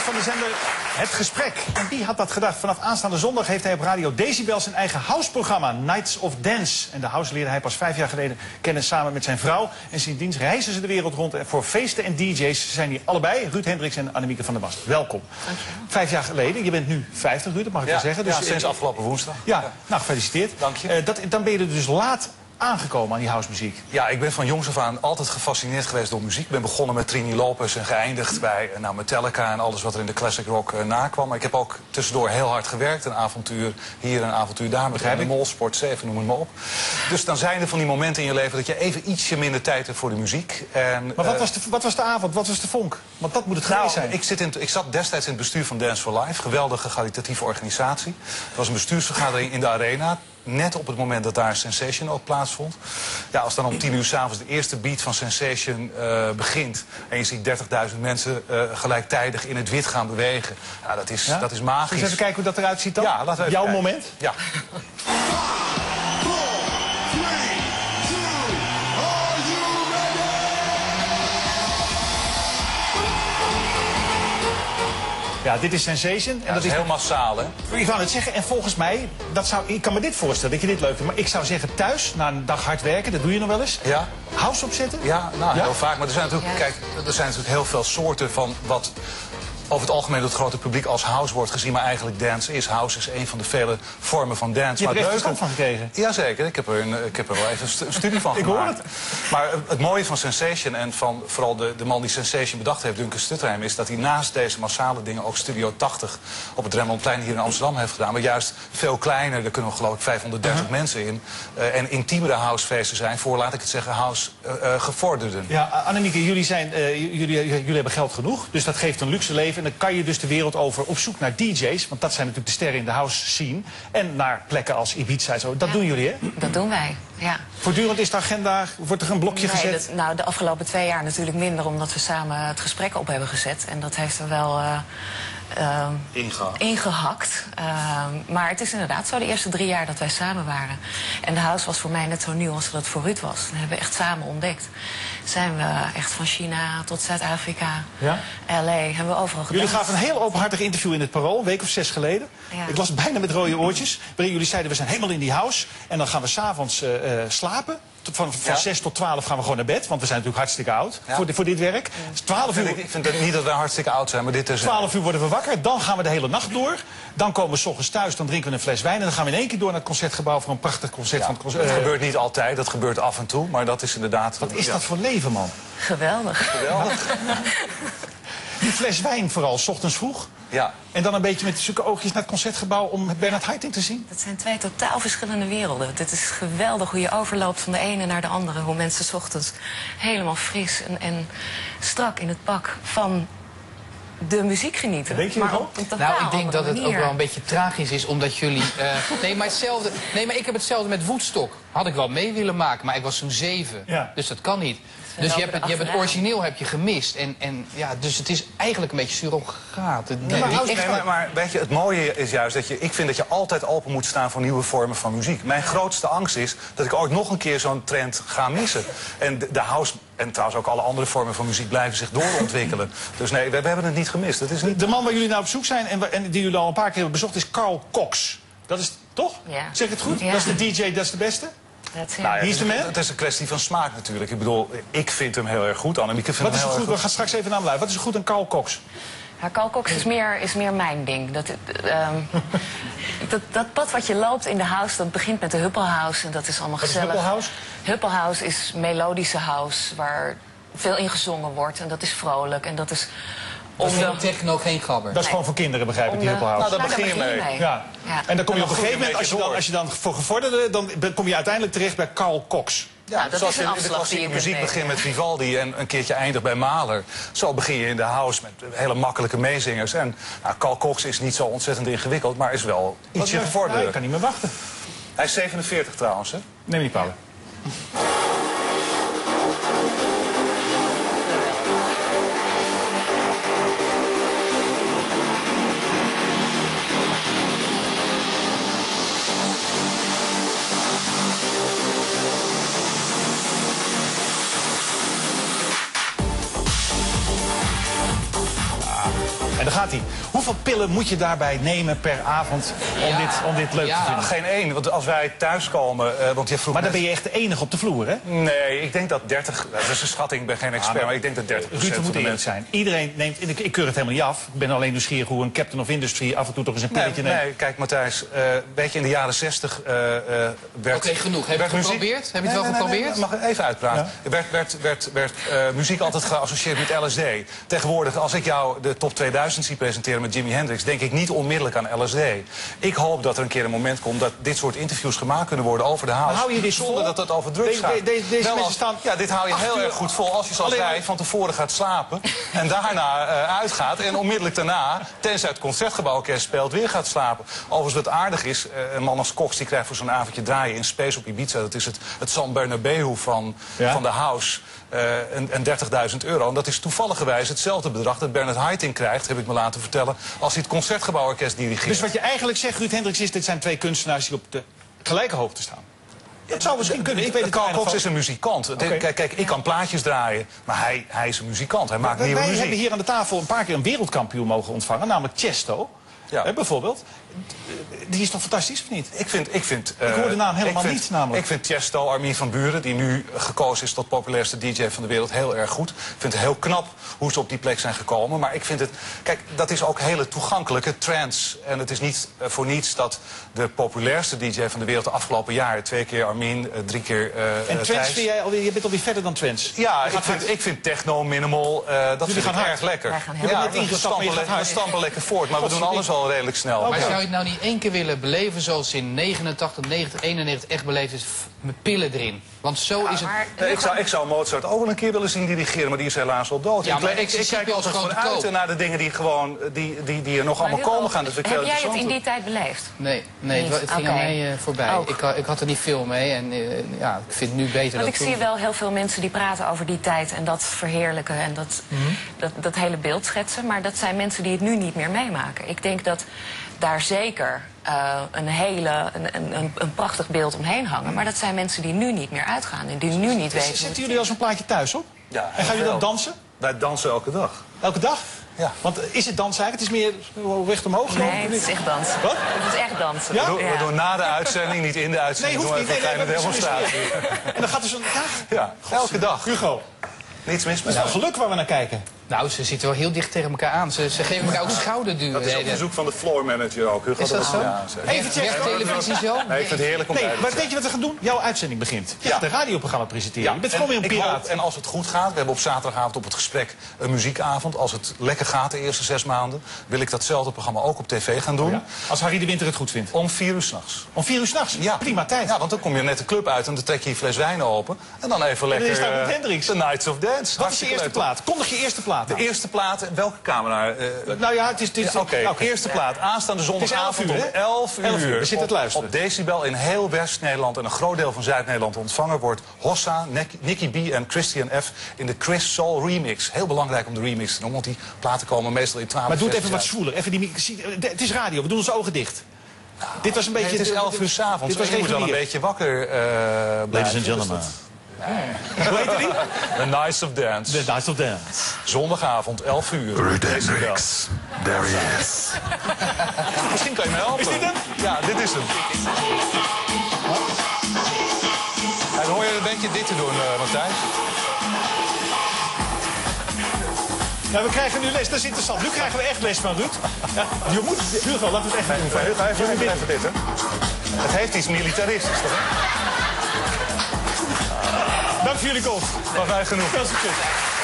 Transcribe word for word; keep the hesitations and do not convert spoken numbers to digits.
van de zender Het Gesprek. En wie had dat gedacht? Vanaf aanstaande zondag heeft hij op Radio Decibel zijn eigen houseprogramma, Nights of Dance. En de house leerde hij pas vijf jaar geleden kennen samen met zijn vrouw. En sindsdien reizen ze de wereld rond en voor feesten en D J's. Ze zijn hier allebei, Ruud Hendricks en Annemieke van der Mast. Welkom. Dankjewel. Vijf jaar geleden, je bent nu vijftig, Ruud, dat mag ik ja, wel zeggen. Dus, ja, sinds afgelopen woensdag. Ja, nou gefeliciteerd. Dank je. Uh, dat, dan ben je er dus laat aangekomen aan die housemuziek. Ja, ik ben van jongs af aan altijd gefascineerd geweest door muziek. Ik ben begonnen met Trini Lopez en geëindigd bij nou, Metallica en alles wat er in de classic rock uh, nakwam. Maar ik heb ook tussendoor heel hard gewerkt. Een avontuur hier, een avontuur daar. Begrijp ik? Mol, Sport zeven, noem het maar op. Dus dan zijn er van die momenten in je leven dat je even ietsje minder tijd hebt voor de muziek. En, maar wat, uh, was de, wat was de avond? Wat was de vonk? Want dat moet het geweest nou, zijn. Ik, zit in, ik zat destijds in het bestuur van Dance for Life. Geweldige caritatieve organisatie. Het was een bestuursvergadering in de Arena. Net op het moment dat daar Sensation ook plaatsvond. Ja, als dan om tien uur s'avonds de eerste beat van Sensation uh, begint... en je ziet dertigduizend mensen uh, gelijktijdig in het wit gaan bewegen... Ja, dat is, ja? dat is magisch. Dus even kijken hoe dat eruit ziet dan? Ja, laten we even Jouw kijken. moment? Ja. Ja, dit is Sensation. En ja, dat is heel massaal, hè? Ik wou het zeggen, en volgens mij, dat zou, ik kan me dit voorstellen, dat je dit leuk vindt. Maar ik zou zeggen, thuis, na een dag hard werken, dat doe je nog wel eens. Ja. House opzetten? Ja, nou, ja? heel vaak. Maar er zijn natuurlijk, kijk, er zijn natuurlijk heel veel soorten van wat over het algemeen door het grote publiek als house wordt gezien, maar eigenlijk dance is. House is een van de vele vormen van dance. Je hebt er echt verstand van gekregen? Jazeker, ik heb er, een, ik heb er wel even een studie van gemaakt. Ik hoor het. Maar het mooie van Sensation en van vooral de, de man die Sensation bedacht heeft, Duncan Stutterheim, is dat hij naast deze massale dingen ook Studio tachtig op het Rembrandtplein hier in Amsterdam heeft gedaan. Maar juist veel kleiner, daar kunnen we geloof ik vijfhonderddertig uh-huh. mensen in. Uh, en intiemere housefeesten zijn voor, laat ik het zeggen, house uh, uh, gevorderden. Ja, Annemieke, jullie, zijn, uh, jullie, jullie hebben geld genoeg, dus dat geeft een luxe leven. En dan kan je dus de wereld over op zoek naar D J's, want dat zijn natuurlijk de sterren in de house scene. En naar plekken als Ibiza en zo. Dat ja, doen jullie, hè? Dat doen wij, ja. Voortdurend is de agenda, wordt er een blokje nee, gezet? Dat, nou, de afgelopen twee jaar natuurlijk minder, omdat we samen het gesprek op hebben gezet. En dat heeft er wel uh, uh, ingehakt. ingehakt. Uh, maar het is inderdaad zo de eerste drie jaar dat wij samen waren. En de house was voor mij net zo nieuw als dat het voor Ruud was. Dat hebben we echt samen ontdekt. Zijn we echt van China tot Zuid-Afrika, ja? L A, hebben we overal gedaan. Jullie gaven een heel openhartig interview in het Parool, een week of zes geleden. Ja. Ik las bijna met rode oortjes, waarin jullie zeiden, we zijn helemaal in die house. En dan gaan we s'avonds uh, uh, slapen. Van, van ja. zes tot twaalf gaan we gewoon naar bed, want we zijn natuurlijk hartstikke oud ja. voor, de, voor dit werk. Ja. Dus twaalf uur... Ik, ik vind het niet dat wij hartstikke oud zijn, maar dit is... twaalf uur worden we wakker, dan gaan we de hele nacht door. Dan komen we 's ochtends thuis, dan drinken we een fles wijn... en dan gaan we in één keer door naar het Concertgebouw voor een prachtig concert. Ja. Van het concert. Dat uh, gebeurt niet altijd, dat gebeurt af en toe, maar dat is inderdaad... Wat is ja. dat voor leven, man? Geweldig. Geweldig. Die fles wijn vooral, 's ochtends vroeg. Ja. En dan een beetje met zulke oogjes naar het Concertgebouw om Bernard Haitink te zien? Dat zijn twee totaal verschillende werelden. Het is geweldig hoe je overloopt van de ene naar de andere. Hoe mensen 's ochtends helemaal fris en, en strak in het pak van de muziek genieten. Denk je maar wel? op een nou, ik denk dat het manier. ook wel een beetje tragisch is, omdat jullie... Uh, nee, maar hetzelfde, nee, maar ik heb hetzelfde met Woodstock. Had ik wel mee willen maken, maar ik was zo'n zeven. Ja. Dus dat kan niet. Dus je hebt, het, je hebt het origineel heb je gemist. En, en, ja, dus het is eigenlijk een beetje surrogaat. Het, Nee, maar, die nee, echt... maar, maar weet je, het mooie is juist dat je... Ik vind dat je altijd open moet staan voor nieuwe vormen van muziek. Mijn grootste angst is dat ik ooit nog een keer zo'n trend ga missen. En de, de house... En trouwens ook alle andere vormen van muziek blijven zich doorontwikkelen. Dus nee, we, we hebben het niet gemist. Dat is niet... De man waar jullie naar op zoek zijn en, en die jullie al een paar keer hebben bezocht is Carl Cox. Dat is toch? Ja. Zeg ik het goed? Ja. Dat is de D J, dat is de beste? Dat is, ja. Nou ja, Wie is de man? Het is een kwestie van smaak natuurlijk. Ik bedoel, ik vind hem heel erg goed. Annemieke vindt Wat hem is er heel goed? erg We gaan straks even naar hem luisteren. Wat is er goed aan Carl Cox? Ja, Carl Cox is meer, is meer mijn ding. Dat, um, dat, dat pad wat je loopt in de house, dat begint met de Huppelhouse. En dat is allemaal Wat is gezellig. Huppelhouse? Huppelhouse is melodische house, waar veel in gezongen wordt. En dat is vrolijk. En dat is... Dat is geen techno, geen gabber. Dat is Nee. gewoon voor kinderen, begrijp ik, Om die de- Huppelhouse. Nou, daar Nou, begin je mee. Ja. Ja. En dan kom je En op een dan gegeven moment, als je, groei je dan, een als je dan voor gevorderden, dan ben- kom je uiteindelijk terecht bij Carl Cox. Ja, Nou, dat zoals is een je in de afslag die je klassieke kunt muziek nemen. begint met Vivaldi en een keertje eindigt bij Mahler. Zo begin je in de house met hele makkelijke meezingers. En nou, Carl Cox is niet zo ontzettend ingewikkeld, maar is wel ietsje Wat- gevorderd. Ja, ik kan niet meer wachten. Hij is zevenenveertig trouwens, hè? Neem niet kwalijk. En daar gaat hij. Hoeveel pillen moet je daarbij nemen per avond om, Ja. dit, om dit leuk Ja. te vinden? Geen één, want als wij thuiskomen... Uh, want je vroeg Maar dan net- ben je echt de enige op de vloer, hè? Nee, ik denk dat dertig... Dat is een schatting, ik ben geen expert, maar- maar ik denk dat dertig Ruud, procent we van moeten de eerlijk mensen... zijn. Iedereen neemt... Ik, ik keur het helemaal niet af. Ik ben alleen nieuwsgierig hoe een captain of industry af en toe toch eens een Nee, pilletje neemt. nee, kijk Matthijs, uh, weet je, in de jaren zestig uh, uh, werd... Oké, genoeg. Heb je het werd geprobeerd? Heb je het Nee, wel nee, nee, geprobeerd? nee, mag ik even uitpraten? Ja. Er werd, werd, werd, werd uh, muziek altijd geassocieerd met L S D. Tegenwoordig, als ik jou de top tweeduizend zie presenteren met Jimi Hendrix... denk ik niet onmiddellijk aan L S D. Ik hoop dat er een keer een moment komt dat dit soort interviews gemaakt kunnen worden over de house. Maar hou je dit zonder vol? dat het over drugs Deze- gaat. de- de- deze Wel mensen als- staan Ja, dit hou je acht heel uur- erg goed vol als je zoals Alleen- wij van tevoren gaat slapen... en daarna uh, uitgaat en onmiddellijk daarna, tenzij het Concertgebouworkest speelt, weer gaat slapen. Overigens wat aardig is, uh, een man als Cox die krijgt voor zo'n avondje draaien in Space op Ibiza... dat is het, het San Bernabeu van, Ja? van de house... Uh, en, en dertigduizend euro. En dat is toevalligerwijs hetzelfde bedrag dat Bernard Haitink krijgt, heb ik me laten vertellen, als hij het Concertgebouworkest dirigeert. Dus wat je eigenlijk zegt, Ruud Hendricks, is... dit zijn twee kunstenaars die op de gelijke hoogte staan. Dat zou misschien kunnen. Ik weet het Carl weinig Cox van. is een muzikant. Oké. Kijk, kijk, ik kan plaatjes draaien, maar hij, hij is een muzikant. Hij maakt Wij, nieuwe wij muziek. hebben hier aan de tafel een paar keer een wereldkampioen mogen ontvangen, namelijk Chesto. Ja. Hè, bijvoorbeeld. Die is toch fantastisch, of niet? Ik vind, ik vind, Ik hoor de naam uh, helemaal ik vind, niet, namelijk. Ik vind Tiesto, Armin van Buuren, die nu gekozen is tot populairste D J van de wereld, heel erg goed. Ik vind het heel knap hoe ze op die plek zijn gekomen. Maar ik vind het, kijk, dat is ook hele toegankelijke trance. En het is niet uh, voor niets dat de populairste D J van de wereld de afgelopen jaren, twee keer Armin, uh, drie keer uh, En trance Thijs. vind jij alweer, je bent alweer verder dan trance. Ja, Je ik gaat vind, hard. ik vind techno, minimal, uh, dat vind gaan ik hard. erg lekker. Wij gaan heel ja, hard. we ingestapt, maar je stampen, gaat le- hard. we stampen lekker voort, maar we doen alles al redelijk snel. Oké. Maar Ja. zou je het nou niet één keer willen beleven zoals in negenentachtig, negentig, eenennegentig echt beleefd is, f- met pillen erin? Want zo is het... Maar Nee, ik, zou, ik zou Mozart ook wel een keer willen zien dirigeren, maar die is helaas al dood. Ja, ik, maar ik, ik ecstasy kijk pills altijd gewoon gewoon te uit koop. naar de dingen die, gewoon, die, die, die er nog allemaal Hugo, komen gaan. Dus ik heb vind jij het in interessant. die tijd beleefd? Nee, nee het, Niet? het ging Oké. aan mij uh, voorbij. Ook. Ik, ik had er niet veel mee en uh, ja, ik vind het nu beter Want dan ik toen. zie wel heel veel mensen die praten over die tijd en dat verheerlijken en dat, dat, dat hele beeld schetsen. Maar dat zijn mensen die het nu niet meer meemaken. Ik denk dat daar zeker uh, een hele, een, een, een prachtig beeld omheen hangen. Maar dat zijn mensen die nu niet meer uitgaan en die nu niet weten. hoe Zetten het jullie al zo'n plaatje thuis op? Ja, En gaan jullie wel. dan dansen? Wij dansen elke dag. Elke dag? Ja. Want is het dansen eigenlijk? Het is meer recht omhoog? geloof ik, Nee, of het is niet? echt dansen. Wat? Het is echt dansen. Ja? We doen, we doen na de uitzending, niet in de Nee, uitzending. hoeft doen niet. we even Nee, een nee, kleine maar het is demonstratie. En dan gaat er zo'n... Ja, Ja, elke dag. Hugo, Niets mis dat met is wel geluk waar we naar kijken. Nou, ze zitten wel heel dicht tegen elkaar aan. Ze, ze geven elkaar ook schouderduwen. Dat is Nee, op verzoek van de floor manager ook. Hugo, Is dat zo? Ja, zeker. Even checken. Werkt televisie zo? Nee, ik vind het heerlijk om Nee, bij te maar zijn. weet je wat we gaan doen? Jouw uitzending begint. Je Ja. gaat een radioprogramma presenteren. je bent en gewoon weer een ik piraat. hoop- en als het goed gaat, we hebben op zaterdagavond op het gesprek een muziekavond. Als het lekker gaat de eerste zes maanden, wil ik datzelfde programma ook op tv gaan doen. Ja. Als Harry de Winter het goed vindt. Om vier uur s'nachts. Om vier uur s'nachts. Ja. Prima tijd. Ja, want dan kom je net de club uit en dan trek je je fles wijn open. En dan even lekker is daar Ruud eh, Hendricks. The Nights of Dance. Wat is de Hartstikke eerste leuk. plaat? Kondig je eerste plaat De aan. eerste plaat, welke camera? Eh, Nou ja, het is... Het is Ja, Oké, ja, oké. eerste plaat. Aanstaande zondagavond elf uur, om hè? elf uur. elf uur. We zitten op, te luisteren. op Decibel in heel West-Nederland en een groot deel van Zuid-Nederland ontvangen wordt Hossa, Nek- Nicky B en Christian F. in de Chris Soul remix. Heel belangrijk om de remix te doen, want die platen komen meestal in twaalf. Maar doe het even wat zestien zwoeler. Even die, mi- zie- het is radio, we doen onze ogen dicht. Dit was een beetje... uit. Het is elf uur s'avonds. Dit was Je moet wel een regulier. beetje wakker uh, blijven. Ladies and gentlemen. Hoe heet die? The Nights of Dance. The Nights of Dance. Zondagavond, elf uur. Ruud Decibel. Hendricks, there he is. Misschien kan je me helpen. Is dit hem? Ja, dit is hem. En dan hoor je een beetje dit te doen, uh, Matthijs. Nou, we krijgen nu les, dat is interessant. Nu krijgen we echt les van Ruud. Ja, je moet... Hugo, laten we het echt doen. Even, even, even, even, even dit, hè. Het heeft iets militaristisch, toch? hè? Dank voor jullie komst. Maar wij genoeg. Veel succes.